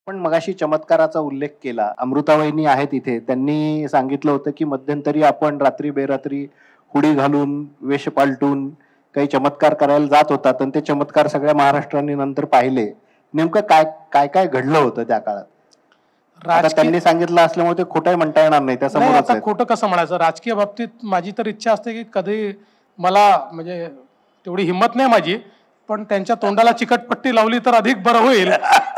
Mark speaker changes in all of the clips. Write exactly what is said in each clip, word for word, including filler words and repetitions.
Speaker 1: पण मगाशी चमत्काराचा उल्लेख केला. अमृतावहिनी आहेत इथे, त्यांनी सांगितलं होतं की मध्यंतरी आपण रात्री बेरात्री हुडी घालून वेश पालटून काही चमत्कार करायला जात होतात आणि ते चमत्कार सगळ्या महाराष्ट्राने नंतर पाहिले. नेमकं काय काय काय घडलं होतं त्या काळात? आता त्यांनी सांगितलं असल्यामुळे ते खोटं म्हणता येणार नाही, त्यासमोर
Speaker 2: आता खोटं कसं म्हणायचं. राजकीय बाबतीत माझी तर इच्छा असते की कधी मला म्हणजे तेवढी हिंमत नाही माझी, पण त्यांच्या तोंडाला चिकटपट्टी लावली तर अधिक बरं होईल.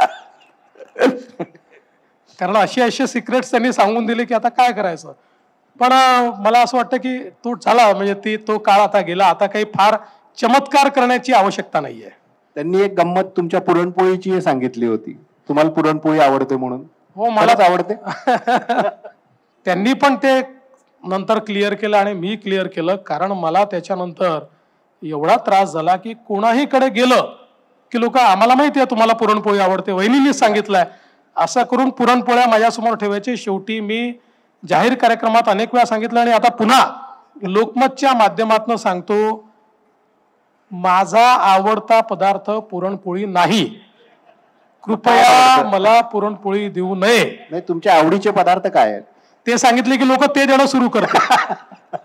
Speaker 2: कारण अशी अशी सिक्रेट्स त्यांनी सांगून दिले की आता काय करायचं. पण मला असं वाटतं की तो झाला, म्हणजे ती तो काळ आता गेला. आता काही फार चमत्कार करण्याची आवश्यकता नाहीये.
Speaker 1: त्यांनी एक गंमत तुमच्या पुरणपोळीची सांगितली होती, तुम्हाला पुरणपोळी आवडते म्हणून.
Speaker 2: हो, मलाच
Speaker 1: आवडते.
Speaker 2: त्यांनी पण ते नंतर क्लिअर केलं आणि मी क्लिअर केलं, कारण मला त्याच्यानंतर एवढा त्रास झाला की कोणाही कडे गेलं की लोक, आम्हाला माहिती आहे तुम्हाला पुरणपोळी आवडते, वहिनींनीच सांगितलंय, असं करून पुरणपोळ्या माझ्यासमोर ठेवायचे. शेवटी मी जाहीर कार्यक्रमात अनेक वेळा सांगितलं आणि आता पुन्हा लोकमतच्या माध्यमातून सांगतो, माझा आवडता पदार्थ पुरणपोळी नाही. कृपया मला पुरणपोळी देऊ नये.
Speaker 1: नाही, तुमच्या आवडीचे पदार्थ काय आहेत
Speaker 2: ते सांगितले की लोक ते देणं सुरू करतात.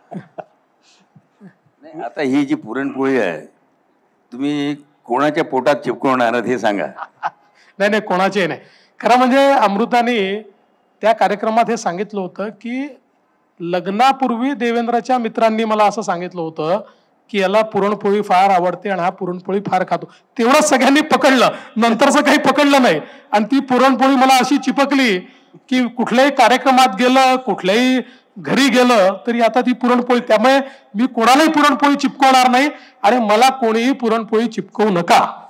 Speaker 3: आता ही जी पुरणपोळी आहे, तुम्ही कोणाच्या पोटात चिपकवणार हे सांगा.
Speaker 2: नाही नाही, कोणाचे नाही. खरं म्हणजे अमृताने त्या कार्यक्रमात हे सांगितलं होतं की लग्नापूर्वी देवेंद्रच्या मित्रांनी मला असं सांगितलं होतं की याला पुरणपोळी फार आवडते आणि हा पुरणपोळी फार खातो. तेवढंच सगळ्यांनी पकडलं, नंतरचं काही पकडलं नाही. आणि ती पुरणपोळी मला अशी चिपकली की कुठल्याही कार्यक्रमात गेलं, कुठल्याही घरी गेलं तरी आता ती पुरणपोळी. त्यामुळे मी कोणालाही पुरणपोळी चिपकवणार नाही आणि मला कोणीही पुरणपोळी चिपकवू नका.